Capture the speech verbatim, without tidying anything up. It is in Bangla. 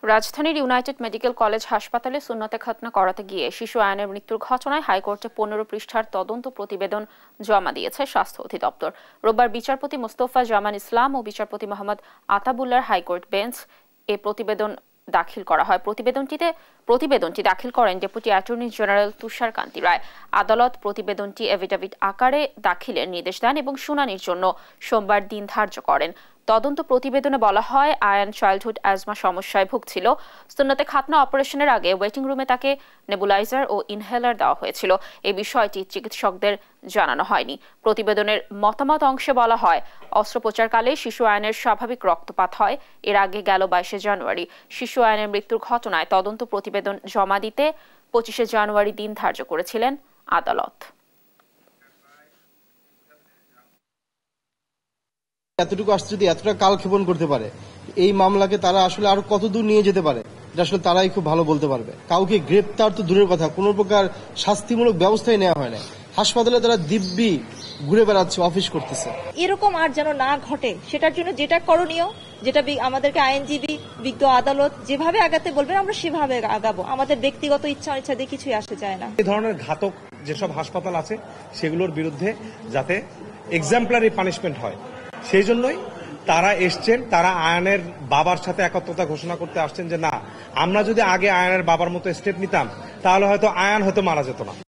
রাজধানীর ইউনাইটেড মেডিকেল কলেজ হাসপাতালে সুন্নতে খতনা করাতে গিয়ে শিশু আয়ানের মৃত্যুর ঘটনায় হাইকোর্টে পনেরো পৃষ্ঠার তদন্ত প্রতিবেদন জমা দিয়েছে স্বাস্থ্য অধিদপ্তর। রোববার বিচারপতি মোস্তফা জামান ইসলাম ও বিচারপতি মোহাম্মদ আতাবুল্লাহর হাইকোর্ট বেঞ্চ এ প্রতিবেদন দাখিল করা হয়। প্রতিবেদনটিতে প্রতিবেদনটি দাখিল করেন deputy attorney general Tushar Kanti Roy. আদালত প্রতিবেদনটি এফিডেভিট আকারে দাখিলের নির্দেশ দেন এবং শুনানির জন্য সোমবার দিন ধার্য করেন। তদন্ত প্রতিবেদনে বলা হয়, আয়ান চাইল্ডহুড অ্যাজমা সমস্যায় ভুগছিল। সুন্নতে খাতনা অপারেশনের আগে ওয়েটিং রুমে তাকে নেবুলাইজার ও ইনহেলার দেওয়া হয়েছিল। এই বিষয়টি চিকিৎসকদের জানানো হয়নি। প্রতিবেদনের মতামত অংশে বলা হয়, অস্ত্রোপচারকালে শিশু আয়ানের স্বাভাবিক রক্তপাত হয়। এর আগে গেল বাইশে জানুয়ারি শিশু আয়ানের মৃত্যুর ঘটনায় তদন্ত প্রতিবেদন জমা দিতে পঁচিশে জানুয়ারি দিন ধার্য করেছিলেন আদালত। এতটুকু আসছে, যদি এতটা কালক্ষেপণ করতে পারে, এই মামলাকে তারা আসলে আরো কত দূর নিয়ে যেতে পারে এটা আসলে তারাই খুব ভালো বলতে পারবে। কাউকে গ্রেপ্তার তো দূরের কথা, কোনো প্রকার শাস্তিমূলক ব্যবস্থাই নেওয়া হয় না। হাসপাতালে তারা দিব্যি ঘুরে বেড়াচ্ছে, অফিস করতেছে। এরকম আর যেন না ঘটে, সেটার জন্য যেটা করণীয়, যেটা আমাদেরকে আইনজীবী, বিজ্ঞ আদালত যেভাবে আগাতে বলবেন আমরা সেভাবে আগাবো। আমাদের ব্যক্তিগত ইচ্ছা ইচ্ছা দিয়ে কিছুই আসে যায় না। এই ধরনের ঘাতক যেসব হাসপাতাল আছে সেগুলোর বিরুদ্ধে যাতে এক্সাম্পলারি পানিশমেন্ট হয়, সেই জন্যই তারা এসছেন। তারা আয়ানের বাবার সাথে একাত্মতা ঘোষণা করতে আসছেন যে না, আমরা যদি আগে আয়ানের বাবার মতো স্টেপ নিতাম তাহলে হয়তো আয়ান হয়তো মারা যেত না।